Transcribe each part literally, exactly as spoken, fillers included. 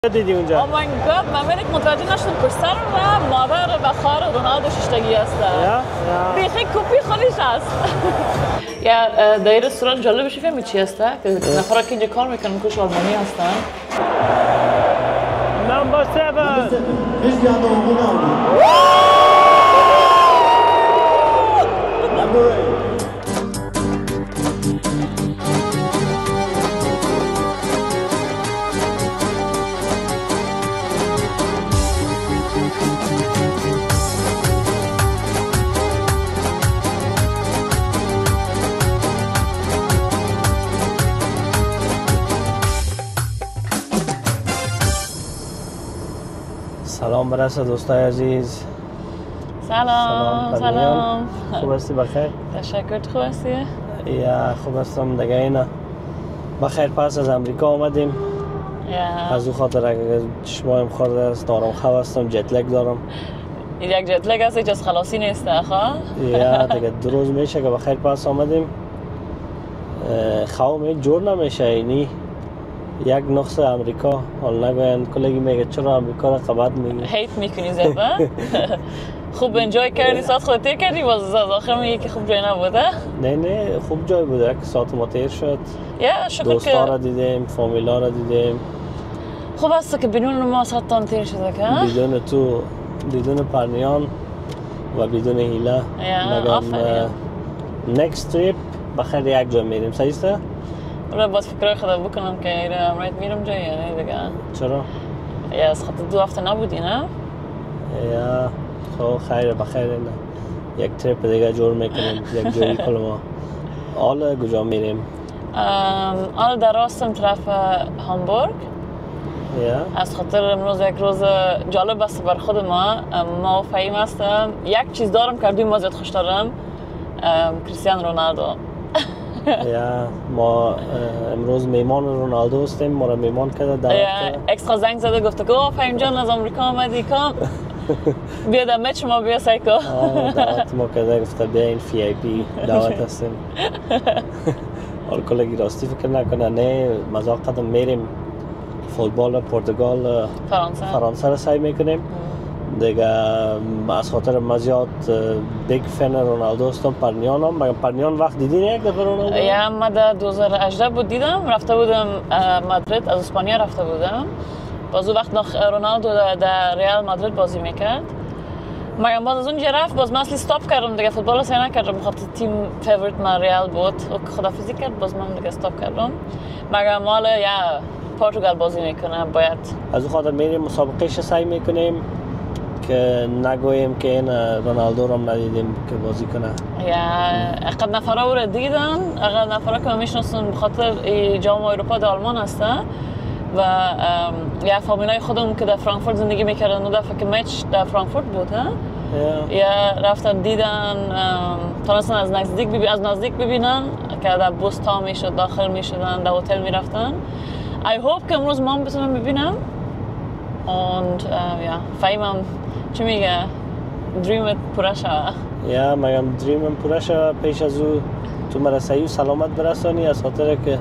دیدی اونجا؟ Oh my god من میرک متوجه نشدم پسر و مادر و خواهر رونالدو ششتگی هستن. یا یا بیخی کپی خودش هست. یا در رستوران جالبش فهمی چی هسته؟ که نفرا که اینجا کار میکنن کش آلمانی هستن. نمبر سیون Cristiano Ronaldo. Number eight. سلام برسه دوستای عزیز. سلام سلام. خوب هستی بخیر؟ تشکر تو خوب هستی؟ یا خوب هستم دیگه اینا. بخیر پس از امریکا آمدیم. یا از او خاطر اگه چشمایم خورده است دارم خواب هستم جت لگ دارم. این یک جت لگ هست هیچ از خلاصی نیسته خواه؟ یا دیگه دو روز میشه که بخیر پس آمدیم. خواب می جور نمیشه اینی. یک نقص امریکا حال نگوین کلگی میگه چرا امریکا را قبط میگی هیت میکنی زبا؟ خوب انجوی کردی ساعت خود تیر کردی باز از آخر میگی که خوب جای نبوده؟ نه نه خوب جای بوده یک ساعت ما تیر شد یا شکر دوستا را که دیدیم فامیلا را دیدیم خوب است که بدون ما ساعت تیر شده که بدون تو بدون پرنیان و بدون هیله یا، مگم آفرین. نکست تریپ بخیر یک جا میریم صحیح است؟ رو باز فکر خدا بکنم که ایره امرایت میرم جایی یعنی دیگه چرا؟ یا از خاطر دو هفته نبودی نه؟ یا خب خیر بخیر نه یک تریپ دیگه جور میکنیم یک جایی کل ما حالا کجا میریم؟ حالا در راستم طرف هامبورگ یا از خاطر امروز یک روز جالب است بر خود ما ما و فهیم هستم یک چیز دارم که دوی ما زیاد خوش دارم کریستیانو رونالدو یا ما امروز میمان رونالدو هستیم ما را میمان کرده دعوت یا کرده اکسترا زنگ زده گفته که اوه فهیم جان از امریکا آمدی کام بیا در مچ ما بیا سایکو آه دعوت ما کرده گفته بیا این فی ای پی دعوت هستیم حال کلگی راستی فکر نکنه نه مذاق قدم میریم فوتبال پرتغال فرانسه فرانسه را سعی میکنیم دیگه از خاطر مزیاد بیگ فن رونالدو هستم پرنیانم مگه پرنیان وقت دیدی نه یک دفعه رونالدو؟ یا من در دو هزار و هجده بود دیدم رفته بودم مادرید از اسپانیا رفته بودم باز اون وقت نخ رونالدو در ریال مادرید بازی میکرد مگم باز از اونجا رفت باز من اصلی ستاپ کردم دیگه فوتبال سعی نکردم بخاطر تیم فیوریت من ریال بود و خدافیزی کرد باز من دیگه ستاپ کردم مگم حالا یا پرتغال بازی میکنه باید از اون خاطر میریم مسابقهش سعی میکنیم که نگوییم که این رونالدو رو ندیدیم که بازی کنه یا اقد نفره او را دیدن اقد نفره که میشناسن بخاطر جام اروپا در آلمان هسته و یا فامیلای خودم که در فرانکفورت زندگی میکردن و دفعه که مچ در فرانکفورت بود ها یا یا رفتن دیدن تونستن از نزدیک ببین از نزدیک ببینن که در بوس تا میشد داخل میشدن در هتل میرفتن I hope که امروز ما بتونم ببینم und ja فهمم چی میگه دریمت پورا شوه یا مگم دریمم پورا شوه پیش از او تو مرسایی و سلامت برسانی از خاطر که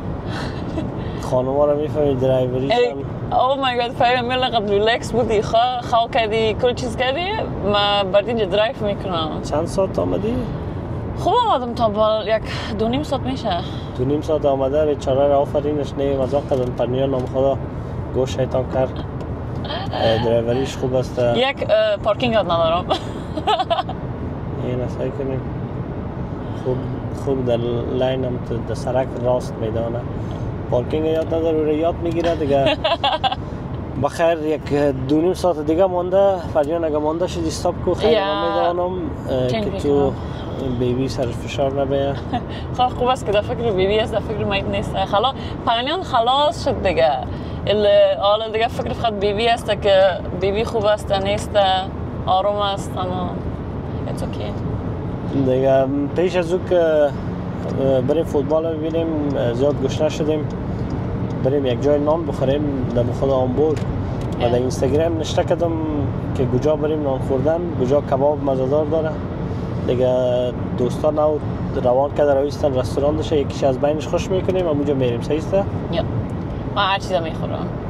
خانوما رو میفهمی درایوریش هم او مای گاد فهمم میل قبل ریلکس بودی خواه خواه کردی کل چیز کردی ما برد اینجا درایو میکنم چند ساعت آمدی؟ خوب آمدم تا با یک دو نیم ساعت میشه دو نیم ساعت آمده بیچاره را آفرینش نه مذاق کردن پرنیان نام خدا گوش شیطان کرد درایوریش خوب است یک پارکینگ یاد ندارم این سعی کنیم خوب خوب در لاین هم تو در سرک راست میدانه پارکینگ یاد نداره رو یاد میگیره دیگه بخیر یک دو نیم ساعت دیگه مونده فریان اگه مونده شدی استاپ کو خیلی من میدانم که تو بیبی سر فشار نبیه خواه خوب است که در فکر بیبی است در فکر مایت نیست خلاص پرنیان خلاص شد دیگه حالا دیگه فکر فقط بیبی است که بیبی خوب است نیست آروم است اما it's okay دیگه پیش از او که بریم فوتبال ببینیم زیاد گشنه شدیم بریم یک جای نان بخوریم در خود هامبورگ و در اینستاگرام نشته کردم که کجا بریم نان خوردن کجا کباب مزه‌دار داره دیگه دوستان او روان کرده رویستن رستوران داشته یکیش از بینش خوش میکنیم و اونجا میریم صحیح است؟ یا من هر چیزا میخورم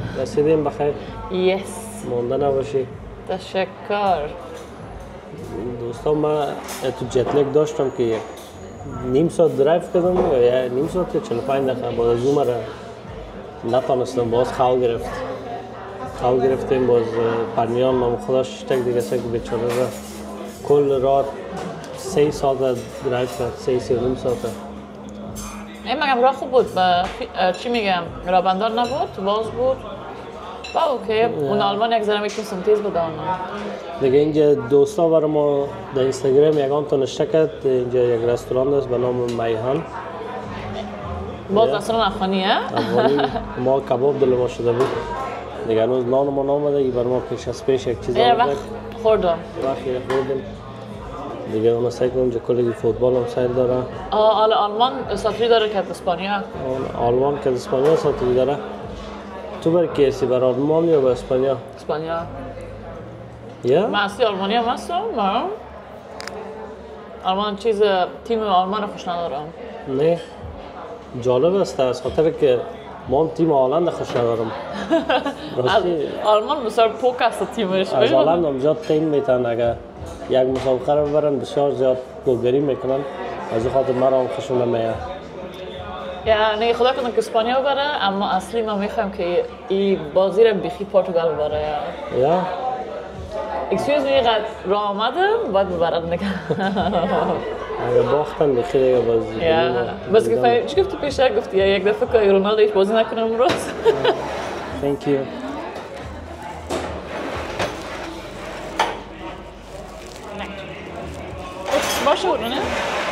رسیدیم بخیر یس مونده نباشی تشکر. دوستان من تو جتلک داشتم که نیم ساعت درایو کردم یا نیم ساعت یا چهل و پنج دقیقه بعد از اون مرا نتونستم باز خو گرفت خو گرفتیم باز پرمیان ما خداش تک دیگه سک بیچاره را کل رات سه ساعت درایو کرد سه سه نیم ساعت. این مگم راه خوب بود با چی میگم رابندار نبود باز بود با اوکی اون آلمان یک ذره میتونستم تیز بدانم دیگه اینجا دوستا برای ما در اینستاگرام یکان تا نشته کرد اینجا یک رستوران است به نام میهان باز رستوران افغانیه؟ افغانی ما کباب دل ما شده بود دیگه هنوز نان ما نامده ای برای ما پیش از پیش یک چیز آمده وقت خوردم وقتی خوردم دیگه اونا سعی کنم که کلی فوتبال هم سیر داره آه آل آلمان ساتری داره که اسپانیا آلمان که اسپانیا ساتری داره تو برای کی هستی برای آلمان یا برای اسپانیا؟ اسپانیا یا؟ من اصلی آلمانی هم هستم من آلمان چیز تیم آلمان خوش ندارم نه جالب است از خاطر که ما هم تیم هالند خوش ندارم آلمان بسیار پوک است تیمش از هالند هم زیاد تیم میتن اگر یک مسابقه رو ببرن بسیار زیاد گلگری میکنن از خاطر مرا هم خوشم نمیاد یعنی خدا کنه که اسپانیا ببره اما اصلی ما میخوایم که این بازی رو بیخی پرتغال ببره یا اکسکیوز می قد راه آمدم باید ببرد نگه اگه باختن بخیر دیگه بازی بس که فهم چی گفتی پیشه گفتی یک دفعه که رونالدو هیچ بازی نکنه امروز Thank you باشه بود نه؟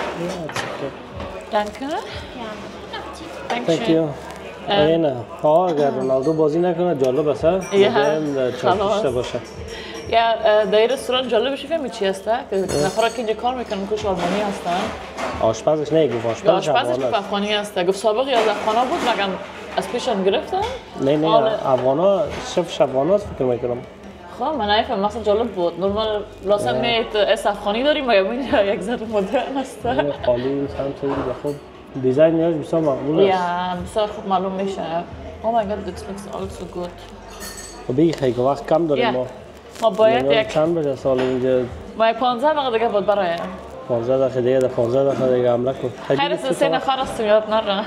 Danke. Thank you. اینه ها اگر رونالدو بازی نکنه جالب است ها چالش باشه یا در رستوران جالبش فهمی چی هسته که نفرا که اینجا کار میکنن کش آلمانی هستن آشپزش نه گفت آشپزش آشپزش افغانی هسته گفت سابق یاد افغانا بود مگم از پیشم گرفتن نه نه افغانا شف افغانا فکر میکنم خب من نفهم مثلا جالب بود نورمال لازم میت اس افغانی داریم مگم اینجا یک ذره مدرن هسته خالی هم خیلی خوب دیزاین نیاز بسیار مقبول است یا بسیار خوب معلوم میشه Oh my god, this looks also good. خب این خیلی وقت کم داریم ما ما باید یک چند بجه سال اینجا ما یک پانزده دقیقه دیگه بود برای پانزده دقیقه دیگه ده پانزده دقیقه دیگه حمله کن خیر است سه نفر هستیم یاد نره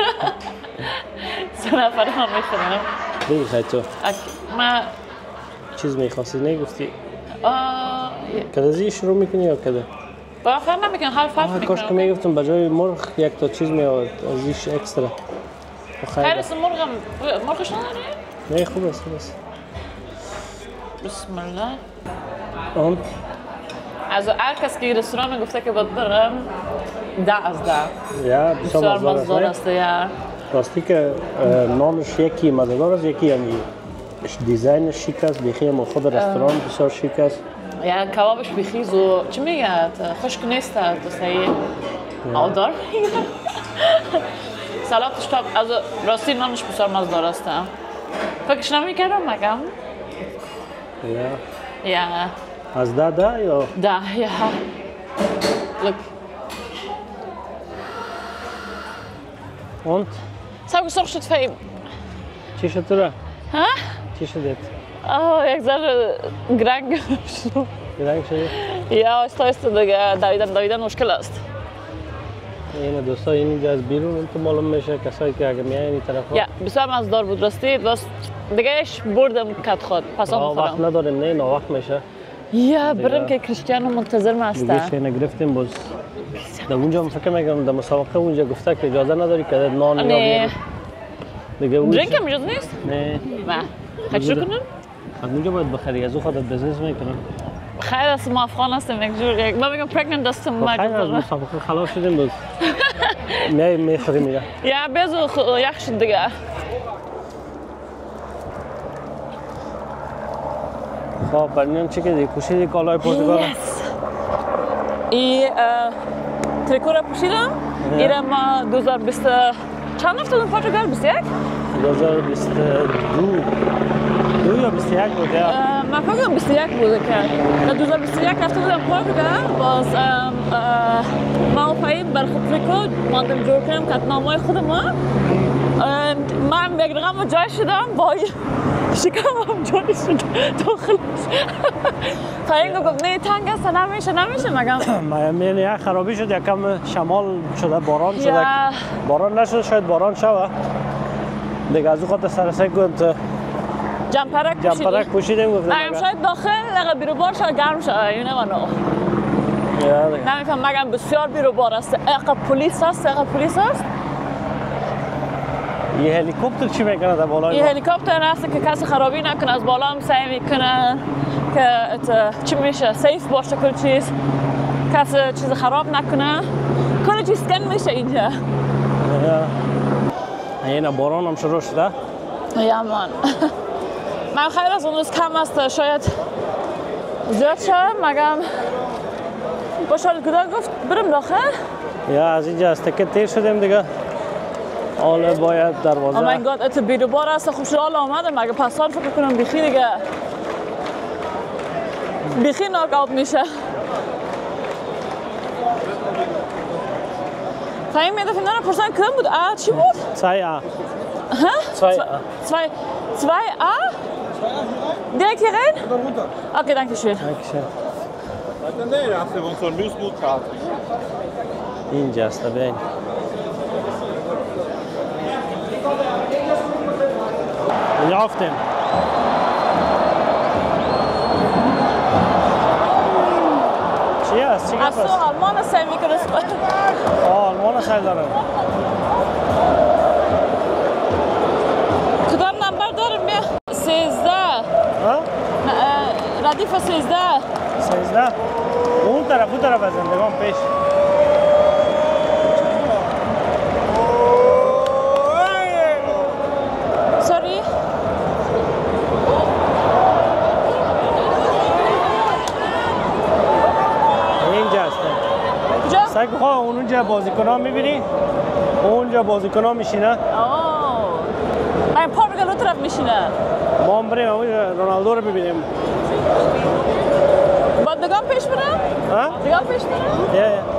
سه نفر هم میخورم بگی خیلی تو ما چیز میخواستی نگفتی کدازی شروع میکنی یا کده؟ با آخر نمیکنم هر فرق میکنم کاش که میگفتم بجای مرغ یک تا چیز میآورد ازیش اکسترا خیر است مرغم مرغش نداری؟ نه خوب است خوب است بسم الله آن از هر کس که رستوران گفته که باید برم ده از ده یا بسیار مزدار است یا راستی که نانش یکی مزدار است یکی یعنی دیزاینش شیک است بیخی هم خود رستوران بسیار شیک است یا کبابش بیخیز و چی میگه خشک نیست تو صحیح آدار میگه سلاتش تا از راستی نانش بسیار مزدار است فکرش نمیکردم مگم یا یا از ده ده یا ده یا look und سعی کن سرخ شد فهم چی شد تو را؟ ها؟ چی شدید؟ آه یک ذره گرنگ شد گرنگ شدید؟ یا آیسته آیسته دیگه دویدن دویدن مشکل است این دوستا اینجا از بیرون تو معلوم میشه کسایی که اگه میایین این طرفا یا بسیار مزدار بود راستی بس دیگه ایش بردم کت خود پس هم وقت بخورم نداریم نه وقت میشه یا برم که کریستیانو منتظر ما دیگه هسته شینه گرفتیم باز در اونجا هم فکر میکنم در مسابقه اونجا گفته که اجازه نداری که نان یا نه دیگه اونجا درینک هم اجازه نیست؟ نه نه خیلی شروع کنم؟ از اونجا باید بخری از او خودت بزنس میکنم خیلی است ما افغان هستیم یک جور یک ما میگم پرگننت هستم ما خیلی از مسابقه خلاص شدیم باز می میخوریم میگه یا بیزو یک شد دیگه خب پرنیان چی کردی؟ پوشیدی کالای پرتغال؟ ای تریکو را پوشیدم ایره ما دو هزار و بیست چند افتادم پرتغال؟ بیست و یک؟ دو هزار و بیست و دو دو یا بیست و یک بود یا؟ من فکر کنم بیست و یک بوده که در دو هزار و بیست و یک رفته بودم پرتغال باز ما و فهیم بر خود تریکو ماندم جور کنم کتنامای خود ما من یک رقم جای شدم با شکمم جوری شد داخلش. خیلی گفت نه تنگ است نمیشه نمیشه مگم. میگم یه خرابی شد یکم شمال شده باران شده. یا. باران نشد شاید باران شوه. دیگه از او خاطر سرسک گفت جمپرک پوشیدیم. جمپرک پوشیدیم گفتم. مگم شاید داخل لقه بیرو بار شاید گرم شد. یو نمی‌دونم. نمی‌فهم مگم بسیار بیرو بار است. اقا پلیس است اقا پلیس است. یه هلیکوپتر چی میکنه در بالای؟ یه هلیکوپتر هست که کسی خرابی نکنه از بالا هم سعی میکنه که ات چی میشه سیف باشه کل چیز کسی چیز خراب نکنه کل چیز سکن میشه اینجا. اینا باران هم شروع شده. یا من من خیلی از اون روز کم است شاید زیاد شد مگم باشال کدار گفت برم داخل. یا از اینجا از تکه تیر شدیم دیگه. حالا باید دروازه. او مای گاد ات بیرو بار است خوشحال آمده مگه پسان فکر کنم بیخی دیگه بیخی ناک آب میشه. فهمی میده فهمیدن پرسان کدام بود؟ آ چی بود؟ zwei A. ها؟ zwei A. zwei zwei A? Direkt hier rein? Okay, danke schön. Dankeschön. Nee, hast du uns so ein Newsboot-Card. اینجاست ببین. یافتیم. چی هست؟ چی از تو آلمان سعی میکنه آه آلمان سعی داره. کدام نمبر دارم بیا؟ سیزده. ها؟ ردیف سیزده. سیزده؟ اون طرف اون طرف از زندگان پیش. سوری؟ اینجا هستم. کجا؟ سعی کن خواه اونجا بازیکنان میبینی؟ اونجا بازیکنان میشینه. اوه من پا بگل اون طرف میشینه. ما هم بریم رونالدو رو ببینیم. باید دگام پیش برم؟ ها؟ دگام پیش برم؟ یه یه.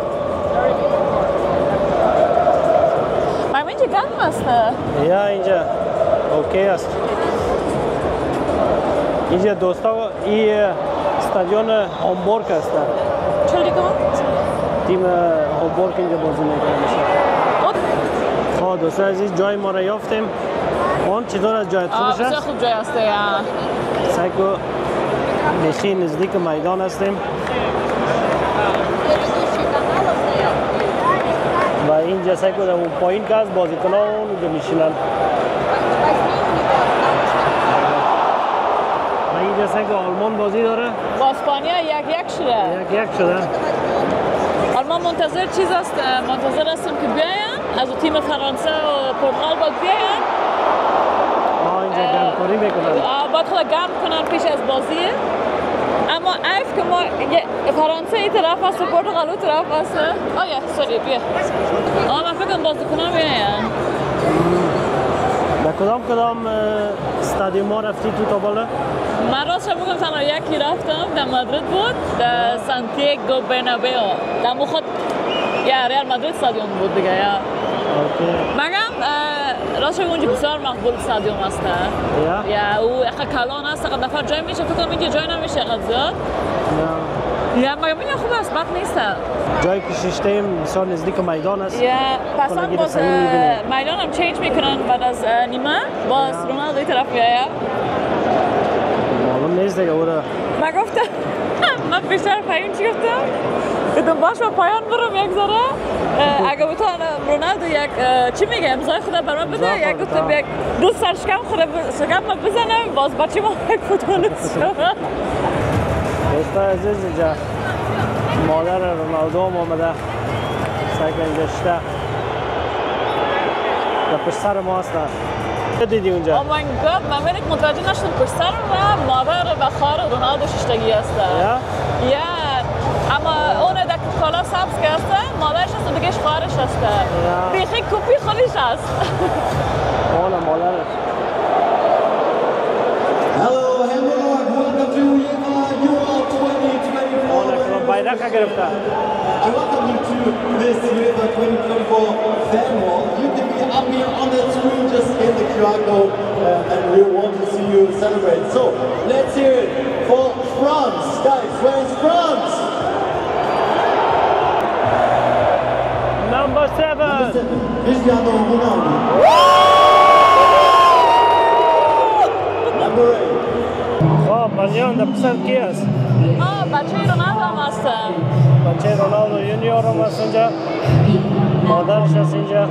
من اینجا گرم است. یا اینجا اوکی است. اینجا دوستا این استادیون هامبورگ است. چرا دیگه؟ تیم هامبورگ اینجا بازی میکنه. خب دوستان عزیز جای ما را یافتیم. اون چطور از جایت خوبش بسیار است؟ خوب جای است یا سعی کن بیخی نزدیک میدان هستیم. و اینجا سعی کن اون پایین که از بازیکنان اونجا میشینن. و اینجا سعی کن آلمان بازی داره. با اسپانیا یک یک شده. یک یک شده. آلمان منتظر چیز است منتظر هستم که بیاین از تیم فرانسه و پرتغال باید بیاین. آه اینجا گرمکاری میکنن. باید خدا گرم کنن پیش از بازی. اما عیف که ما فرانسه این طرف است و پرتغال اون طرف است. آه یا سوری بیا. آه من فکر کنم بازیکنان بیاین. در کدام کدام استادیوم ها رفتی تو تا بالا؟ من راست شد بگم تنها یکی رفتم در مادرید بود در سانتیاگو برنابئو در مخاط یا ریال مادرید استادیوم بود دیگه یا اوکی. مگم راست شد اونجا بسیار مقبول استادیوم است یا؟ یا او اخه کلان است اخه دفعه جای میشه فکر کنم اینجا جای نمیشه اخه زیاد یا یا مگم اینجا خوب است بد نیست جایی که ششتیم بسیار نزدیک میدان است. یا پس هم باز میدان هم چینج میکنن بعد از نیمه باز رونالدو این طرف یا معلوم نیست دیگه او را من گفتم من بیشتر فهیم چی گفتم؟ گفتم باش با پایان برم یک ذره اگه بتون رونالدو یک چی میگه امضای خدا بر من بده یک گفتم یک دو سرشکم خدا شکم ما بزنم باز بچه ما یک فوتبالیست شد. دوستا عزیز اینجا مادر رونالدو هم آمده سعی که اینجا شده در پشت سر ما هستن. چه دیدی اونجا؟ او مای گاد من میرک متوجه نشدم پشت سر و مادر و خواهر رونالدو ششتگی است. یا؟ یا اما اون در کالا سبز که است مادرش است و دیگهش خواهرش است. بیخی کپی خودش است. اون مادرش. Hello, Hamburg. Welcome to UEFA Euro twenty twenty-four. اون اکنون بایرق گرفته. I welcome you to this UEFA twenty twenty-four fan wall. You can be up here on the screen, just scan the Q R code, uh, and we want to see you celebrate. So let's hear it for France, guys. Where is France? Number seven. Cristiano Ronaldo. Number eight. خب ملیون در پسر کی است؟ آه بچه رونالدو هم هستم. بچه رونالدو یونیور هم هست اینجا. مادرش هست اینجا.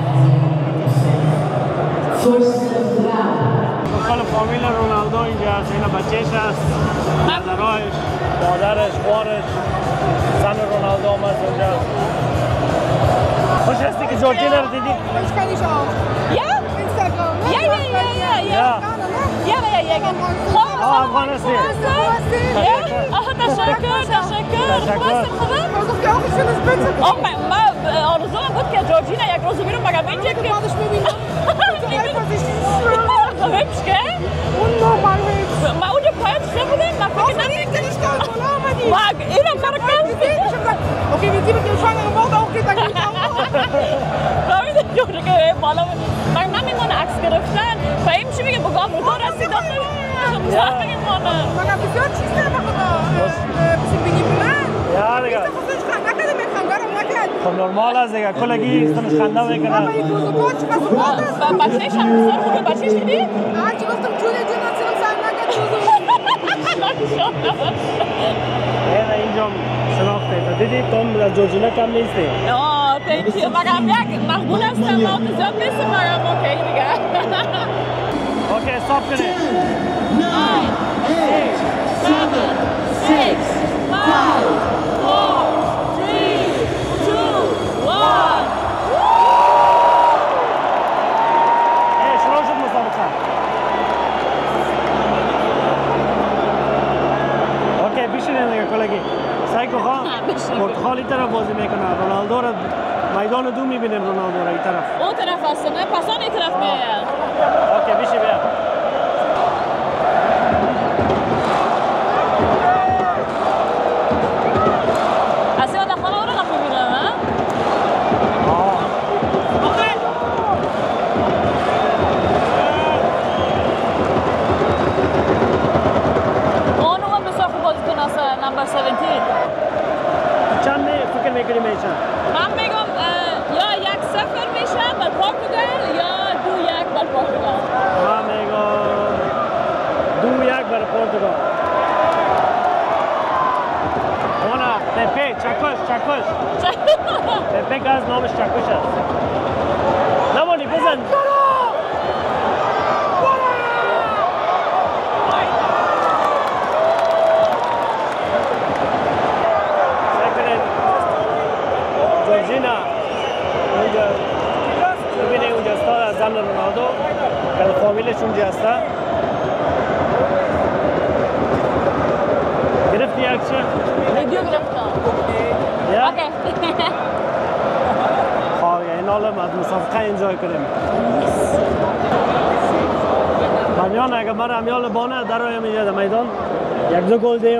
کل فامیل رونالدو اینجا هست. اینا بچهش هست. مادرش، مادرش، خوارش. زن رونالدو هم هست اینجا. خوش هستی که جورجینا رو دیدی؟ Ich kenne dich auch. Ja? Instagram. Ne? Ja, ja, ja, ja, ja. Ja. Ja, ja, ja, ja. آه افغان هستی. Ja? آه تشکر، تشکر. خوب هستیم خوبه؟ Versuch dir auch ein schönes Bild zu آه ما آرزوام بود که جورجینا یک روز بیرون بگم اینجا که Warte, ich will ihn تو hübsch gell? unnormal hübsch. ما اونجا پایت شده بودیم ما فکر Außerdem liegt er nicht stolz, oder? Mani? ما اینم کار Ich hab gesehen, ich hab gesagt, okay, wenn sie mit dem schwangeren Wort auch geht, dann geht auch. فهمیده جوری که بالا من نمیمونه عکس گرفتن و این چی میگه بگاه بود رسید آخه نمیمونه Man hat gesagt, schießt einfach immer ein bisschen Mini-Plan. Ja, Digga. Ich dachte, ich kann nackert im Ekran, gar nicht nackert. خب نرمال است دیگه کلگی استنش خنده میکنه. Aber ich tue so gut, ich weiß so gut ist. و بچهش هم بسیار خوبه بچهش دیدی؟ Ah, ich wusste, Julia Generation am Sagen, nackert, ich so. اینا اینجا شناخته تا دیدی توم از جورجینا کم نیستی. آه تینکیو مگم یک مقبول هستم ما تو زیاد نیستم مگم اوکی دیگه اوکی استاپ کنه. nine, eight, seven, six, five, four, three, two, one. ای شروع شد مسابقه. اوکی بیشتر دیگه کلگی. سایکو ها پرتغالی طرف بازی میکنه. رونالدو را میدان دو میبینیم رونالدو را این طرف. اون طرف هستم نه پس آن این طرف میایم اوکی بیشی بیا. اصلا داخل اون رو نمیبینم ها آه. اون رو بسیار خوب بازی کن اصلا نمبر هفده چند می فکر میکنی میشن؟ من میگم یا یک صفر میشه بر پرتغال یا دو یک بر پرتغال من میگم دو یک بر پرتغال. اونا پپه چکش چکش. پپه که از نامش چکش است. نمانی بزن. جورجینا اونجا ببینه اونجا استاد از زن رونالدو که فامیلش اونجا هسته. گرفتی یک چه؟ ویدیو گرفتم یا؟ اوکی خب این حالا از مسابقه انجای کنیم. همیان اگه من همیان بانه در روی میگه در میدان یک دو گل دیم.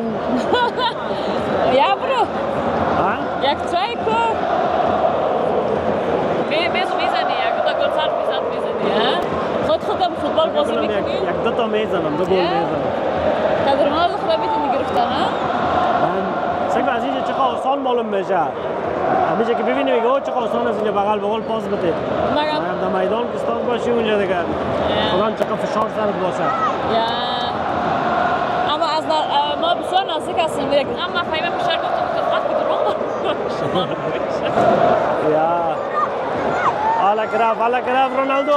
یا برو ها؟ یک ترای کو می میز میزنی یک دو گل صرف میزد میزنی ها خود خودم فوتبال بازی میکنی یک دو تا میزنم دو گل میزنم. قدر رونالدو خدا میتونی گرفتن ها من سگ از اینجا چقدر آسان معلوم میشه. همیشه که ببینی میگه او چقدر آسان است اینجا بغل بغل پاس بده. مگم من در میدان که استاد باشی اونجا دیگه خدا چقدر فشار سرت باشه. یا اما از ما بسیار نزدیک هستیم یک اما فهمم فشار گفتم که خط بدرون یا حالا کرف حالا کرف رونالدو.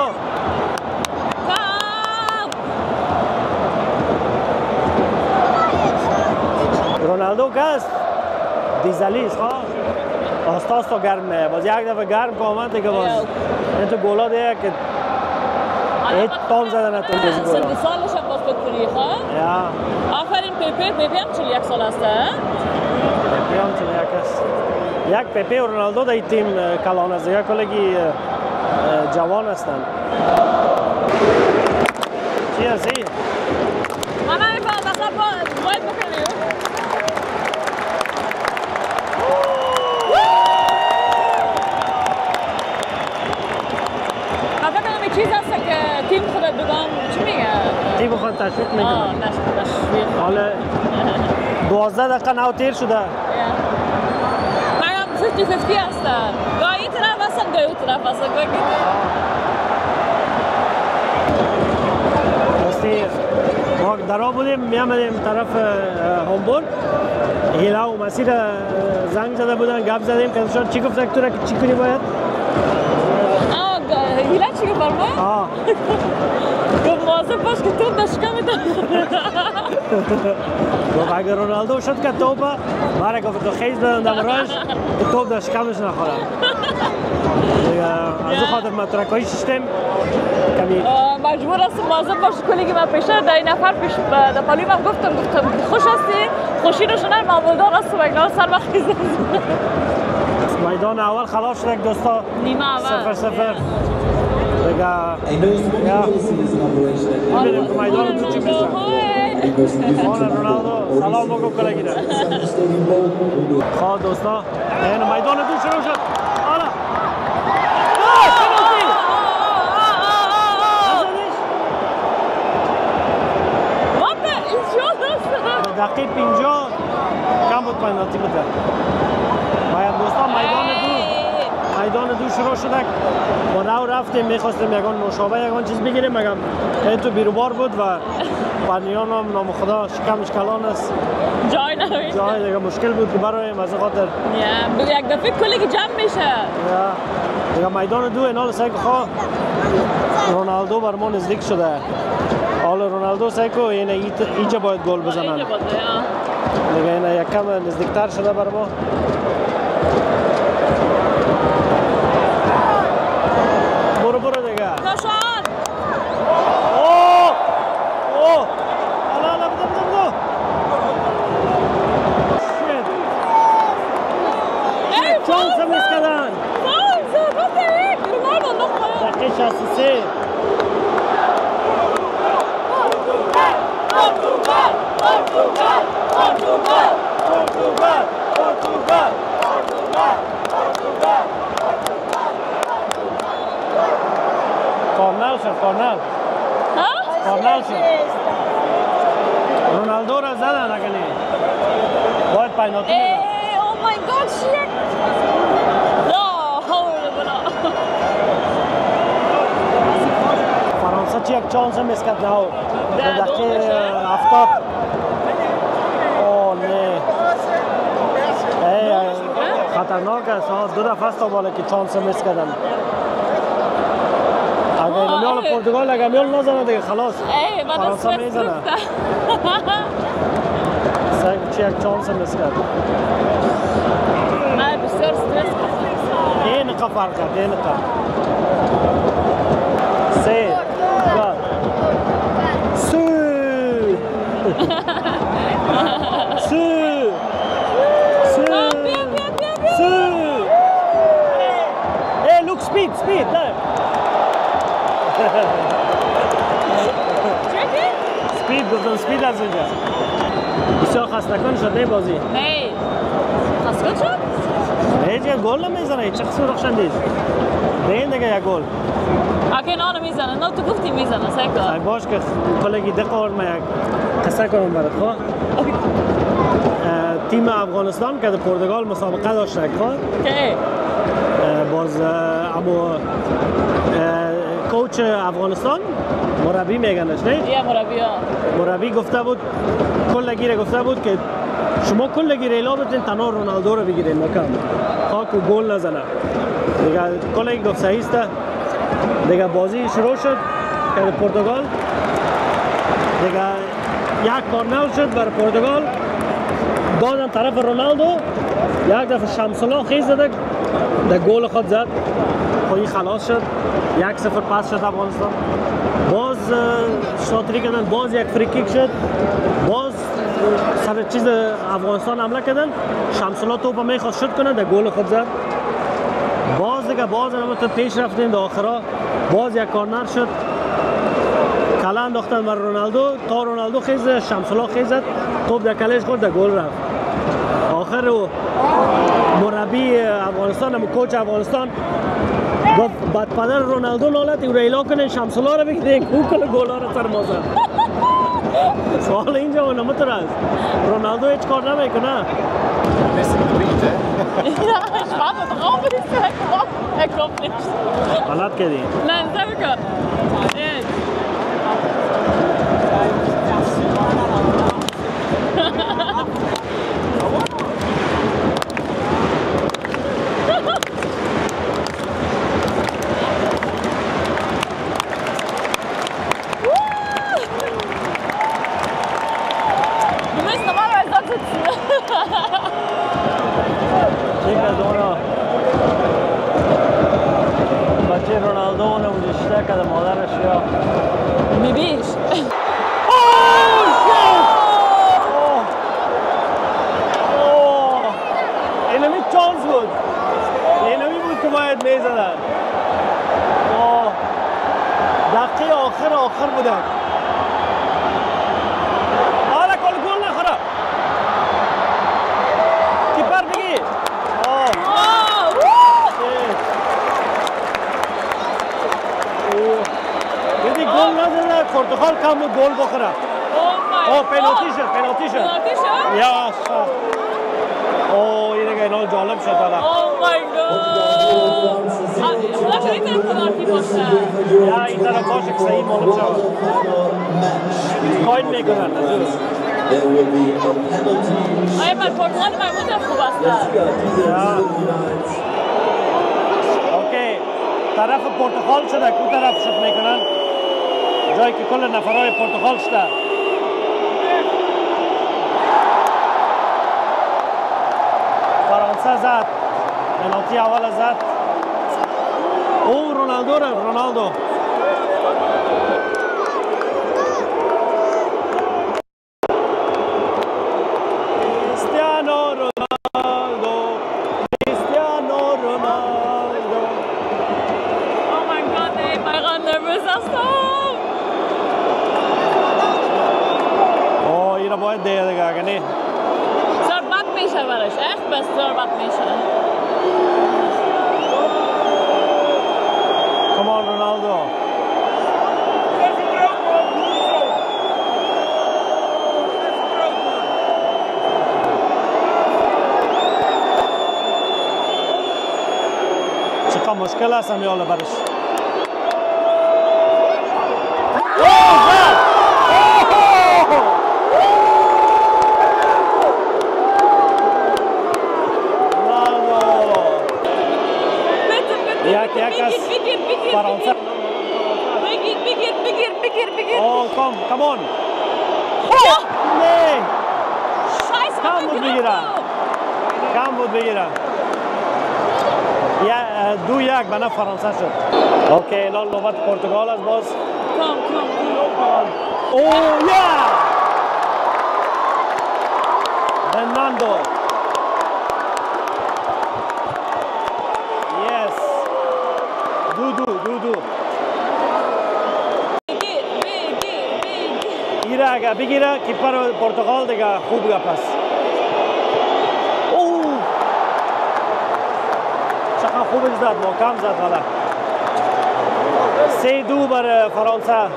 رونالدو که است دیزلی است خواه آستا آستا گرم نه باز یک دفعه گرم که آمد دیگه باز این تو گولا دیگه که هیچ تان زده نتون بازی گولا. سنی سالش هم باز بکنی خواه یا آفرین پیپی پیپی هم چلی یک سال هسته پیپی هم چلی یک است. یک پیپی و رونالدو در این تیم کلان است دیگه کلگی جوان هستند. چی هستی؟ من نمیفهم مثلا باید بکنیم میکنه. آه نشد نشد. حالا دوازده دقیقه نو تیر شده. منم فیفتی فیفتی هستن. گاهی این طرف هستن گاهی اون طرف هستن. گاهی راستی ما درا بودیم میامدیم طرف هامبورگ. هیلا و مسیر زنگ زده بودن گپ زدیم که شاید چی گفت دکتر که چی کنی باید؟ آه هیلا چی گفت فرما؟ آه گفت مواظب باش که توپ دشکم میدن. گفت اگر رونالدو شد که توپه برای گفت تو خیز بدن دمراش که توپ در شکمش نخورم. از او خاطر ما ترکایی ششتیم کمی مجبور هستم مواظب باش کلی که من پیشه در این نفر پیش در پالویم هم گفتم گفتم خوش هستی خوشی رو شنر معمولدار هستم اگه سر وقت خیزم. میدان اول خلاص شد دوستا نیمه اول صفر صفر دیگه I know some people see this operation. میریم که میدان تو چی میشه مال رونالدو سلام بگو کلگیده خواه دوستا این میدان تو شروع شد آلا دقیقه پنجاه کم بود پنالتی بده باید دوستان میدان دو میدان دو شروع شده ما نو رفتیم میخواستیم یکان نوشابه یکان چیز بگیریم مگم این تو بیروبار بود و پنیان هم نام خدا شکمش کلان است جای نوید جای دیگه مشکل بود که برایم از خاطر یک دفعه کلی که جمع میشه دیگه میدان دو اینال سعی که خواه رونالدو بر ما نزدیک شده حالا رونالدو سعی که اینه اینجا باید گل بزنن دیگه اینه یک کم نزدیکتر شده بر ما برو برو دیگه کاشان اوه اوه الا الا بدم بدم بدم شیت چانس هم نیست کدن دقیقه شصت و سه Portugal! Portugal! Portugal! Portugal! Portugal! Portugal! Portugal! کارنل شد کارنل کارنل شد رونالدو را زدن اگلی باید پینالتی میدن او مای گاد شیت لا حول ولا فرانسه چی یک چانس هم اسکت نه در دقیقه هفتاد اوه نه خطرناک است دو دفعه است بالا که چانس هم اسکتن اگه این میال پرتغال اگه میال نزنه دیگه خلاص فرانسه میزنه سعی چی یک چانس هم اسکت من بسیار استرس این نقا فرق کرد این نقا سه دو سو سو سو سو Hey, look, speed, speed, there. سپید گفتم سپید از اینجا بسیار خستکن شد نه بازی نه خستکن شد؟ نه دیگه گل نمیزنه چه خسور رخشندید به این دیگه یک گل اگه اینا رو میزنه نه تو گفتی میزنه سکر ای باش که کلگی دقیقه ما یک قصه کنم برات خواه تیم افغانستان که در پرتغال مسابقه داشت خواه که باز اما کوچ افغانستان مربی میگنش نه؟ یه مربی ها مربی گفته بود کلگی را گفته بود که شما کلگی را ایلا بتین تنها رونالدو رو بگیرین مکم خاک و گل نزنه دیگه کلگی گفت صحیح است دیگه بازی شروع شد که پرتغال دیگه یک کارنل شد بر پرتغال دادن طرف رونالدو یک دفعه شمسلا خیز زده در گل خود زد خودی خلاص شد یک صفر پس شد افغانستان باز شاتری کردن باز یک فری کیک شد باز سر چیز افغانستان حمله کردن شمسلا توپ میخواست شد کنه در گل خود زد باز دیگه باز هم تا پیش رفتیم در آخرا باز یک کارنر شد کلا انداختن بر رونالدو تا رونالدو خیز شمسلا خیز زد توپ در کلش خورد در گل رفت آخر او مربی افغانستان هم کوچ افغانستان گفت بعد پدر رونالدو نالت او را ایلا کنه شمسلا را بگیره او کل گولا را سر ما زد سوال اینجا اونم تو است. رونالدو هیچ کار نمیکنه. Missing the beat, eh? Ja, ich warte drauf, bis er kommt. Er kommt nicht. غلط کردی. Nein, Serika. Jetzt. Du müsst normalerweise dort sitzen. چیکار دونه؟ بچه رونالدو اونم رشته کرده مادرش یا. Bibiş. اینمی چانس بود. اینمی بود که باید میزدن. دقیقه آخر آخر بودن. حالا کل گل نخوره. کیپر بگی. دیدی گل نزده پرتغال کم بود گل بخوره. اوه پنالتی شد پنالتی شد. Penalty schon? یا اوه این دیگه اینا جالب شد حالا. Oh mein Gott. Vielleicht schon nicht Penalty باشه. یا این طرف باشه که صحیح معلوم شد. کاین میکنن. There will be a penalty. Ay, mein Portugal mein Mutter خوب است. یا اوکی طرف پرتغال شده کو طرف شد میکنن جایی که کل نفرهای پرتغال شده فرانسه زد پنالتی اول زد او رونالدو رو رونالدو کریستیانو رونالدو کریستیانو رونالدو Oh mein Gott, ey, Bayram nervös هستم. اوه اینا باید دیگه دیگه اگه نه بسیار بد میشه برش، echt بسیار بد میشه. Come on, Ronaldo. چقدر مشکل است هم یالا برش. یک یک از فرانسه. بگیر بگیر بگیر بگیر بگیر. اوه کم کمان. نه. Scheiße, کم بود بگیرم. کم بود بگیرم. یا دو یک بنا فرانسه شد. اوکی الان نوبت پرتغال است باز. Komm, komm, komm. اوه یا. Fernando. Yes. دو دو دو دو. بگیر بگیر بگیر. ایره اگه بگیره کیپر پرتغال دیگه خوب پس. اوه. چقدر خوب زد محکم زد حالا. سه دو بر فرانسه.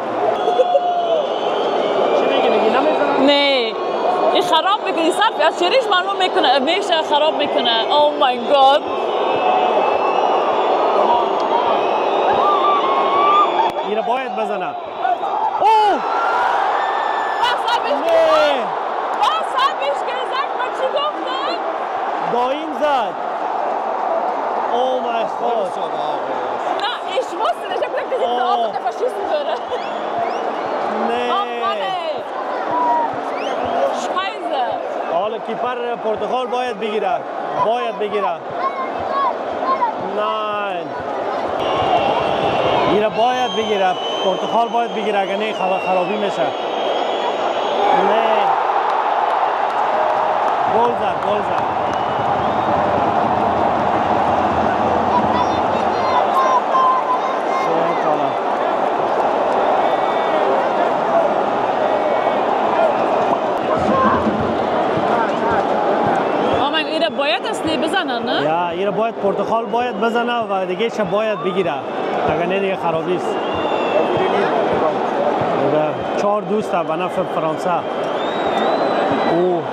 چی میگی میگی نمیزنم؟ Nee. Ich خراب میکنی صرف از شریش معلوم میکنه میشه خراب میکنه. Oh my god. ایره باید بزنه. اوه. Was hab ich نه. gesagt? Was hab ich gesagt? Was چی گفتم؟ دایم زد. Oh mein Gott. Na, ich wusste nicht. Ich hab gesagt, wir sind Oh. auf und der verschießen würde. Nee. Oh Mann, ey. Scheiße. حالا کیپر پرتغال باید بگیره. باید بگیره. نه. ایره باید بگیره. پرتغال باید بگیره اگه نه خرابی میشه. نه. گل زد. گل زد. باید اصلی بزنن نه؟ یا ایره باید پرتغال باید بزنه و دیگه چه باید بگیره اگر نه دیگه خرابی است. چهار دوست به نفع فرانسه. او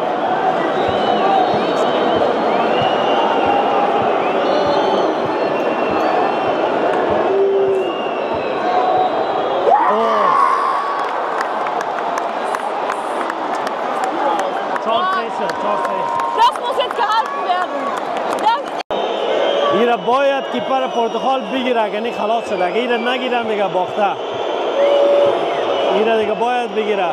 Das muss jetzt gehalten werden. ایره باید کیپر پرتغال بگیره، یعنی خلاص شده. اگه ایره نگیرن دیگه باخته. ایره دیگه باید بگیره.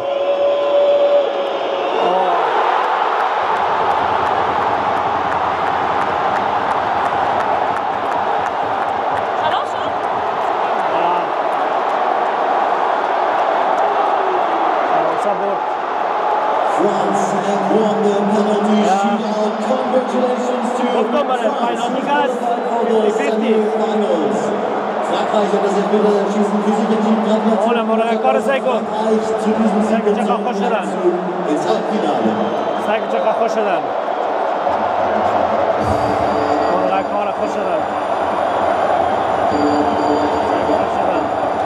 خلاص شد؟ فرانسه برد. France have won the penalty shootout. Congratulations to گفتم برای فاینالی گاز the finals. Frankreich hat das Elfmeterschießen für sich entschieden. Gratulation. اونم برای کار سایکو. Frankreich zu diesem Sieg Danke, Jakob Koscheren. ins Halbfinale. سایکو چقدر خوش شدن. برای کار خوش شدن. سایکو خوش شدن.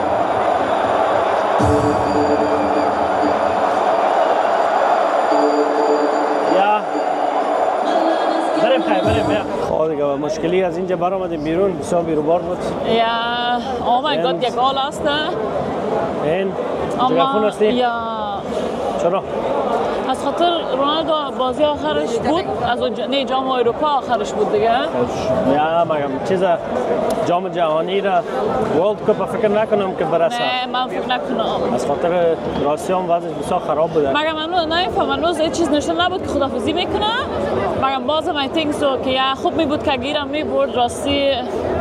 یا بریم خیلی بریم بیا. خب دیگه مشکلی از اینجا برآمدیم بیرون، بسیار بیروبار بود. Ja, oh mein Ja. Gott, der Goal hast du. این تلفن هستی؟ یا چرا؟ از خاطر رونالدو بازی آخرش بود، از اون ج- نه جام اروپا آخرش بود دیگه. یا مگم چیز جام جهانی را ورلد کپ فکر نکنم که برسه. نه من فکر نکنم. از خاطر راسیون وضعش بسیار خراب بوده. مگم هنوز نمیفهم، هنوز یه چیز نشون نبود که خدافزی میکنه. مگم بازم I think so که یا خوب می بود که گیرم می برد راستی یا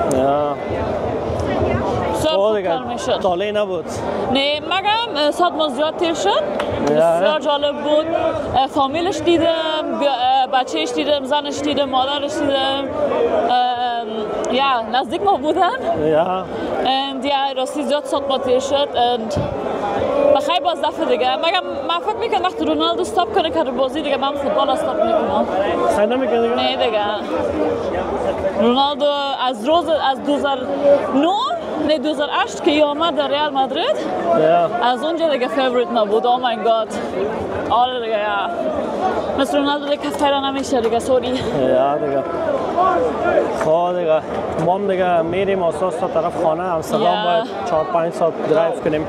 بسیار خب خوب دیگه کار میشد. طالعی نبود. نه مگم صد ماه زیاد تیر شد. بسیار جالب بود. فامیلش دیدم، بیا- بچهش دیدم، زنش دیدم، مادرش دیدم. ام، یا نزدیک ما بودن. یا And ja, راستی زیاد صد ماه تیر شد. And بخیر باز دفعه دیگه. مگم من فکر میکنم وقتی رونالدو استاپ کنه که بازی دیگه من فوتبال استاپ میکنم. خیلی نمیکنه دیگه؟ نه دیگه. رونالدو از روز از دو هزار و نه نه دو هزار و هشت که آمد در ریال مادرید یا از اونجا دیگه فیوریت نبود. Oh my god. آره دیگه یا. مثل رونالدو دیگه کفتر نمیشه دیگه سوری. یا دیگه. خب دیگه ما هم دیگه میریم اساس تا طرف خانه امستردام یا. باید چهار پنج ساعت درایو کنیم.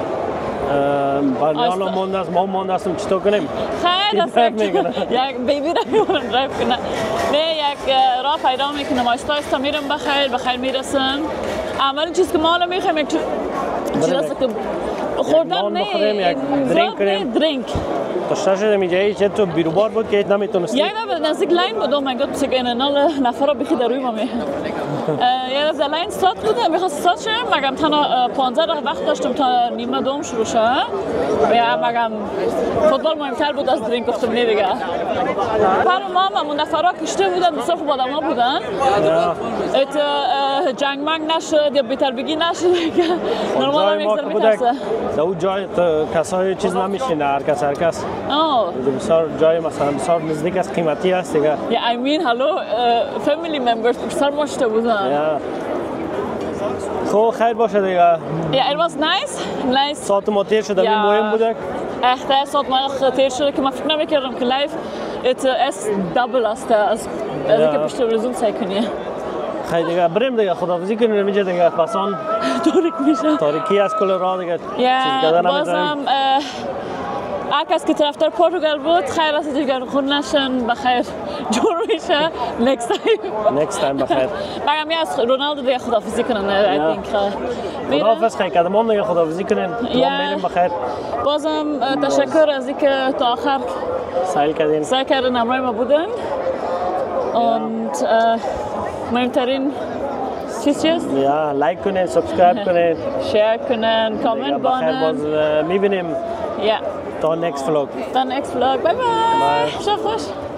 بردیان هم مونده است، ما هم مونده هستیم، چطور کنیم؟ خیلی این درایو میکنه. یک بیبی را میمونم درایو کنه. نه یک راه پیدا میکنم آیستا آیستا میرم بخیر بخیر میرسم. اول چیز که ما الان میخوایم یک چیز است که خوردن نان نه بخوریم، یک درینک کنیم. درینک. داشته شدیم اینجا چه تو بیروبار بود که نمیتونستی. یک دفعه نزدیک لاین بود. Oh my god بسیار این نال نفر بخی در روی ما می. یک دفعه لاین استاد بوده میخواست استاد شم مگم تنها پانزده دقیقه وقت داشتم تا نیمه دوم شروع شه. یا مگم فوتبال مهمتر بود از درینک گفتم نه دیگه. پر ما هم اون نفرها کشته بودن بسیار خوب آدم ها بودن. ات جنگ منگ نشد یا بیتر بگی نشد که نرمال هم یک ذره میترسه. در اون جای کسای چیز نمیشینه، هر کس هر کس. آه. بسیار جای مثلا بسیار نزدیک است، قیمتی است دیگه. Yeah, I mean, hello, uh, family members بسیار مشته بودن. یا خب خیر باشه دیگه. Yeah, it was nice, nice. ساعت ما تیر شده، این یا. مهم بوده. اخته ساعت ما تیر شده که من فکر نمیکردم که لایف ات اس دبل است از از اینکه پشت تلویزیون سعی کنی. خیلی دیگه بریم دیگه، خداحافظی کنیم اینجا دیگه. پسان تاریک میشه. تاریکی از کل راه دیگه. چیز Yeah, کردن بازم نمیتونیم. هر کس که طرفدار پرتغال بود خیر است دیگه خون نشن بخیر جور میشه next time. next time بخیر. مگم از رونالدو دیگه خداحافظی کنن I Yeah. think. خداحافظ خیلی کردم هم دیگه خداحافظی کنین. ما Yeah. میریم بخیر. بازم تشکر از اینکه تا آخر سعی کردین. سعی کردن همراه ما بودن. Und äh, مهمترین چیز چیست؟ یا لایک کنین، سابسکرایب کنین. شیر کنن، دیگه کامنت بخیر باز بانن. میبینیم Ja, تا next vlog. dann next vlog. Bye bye. Bye. Schlaf خوش.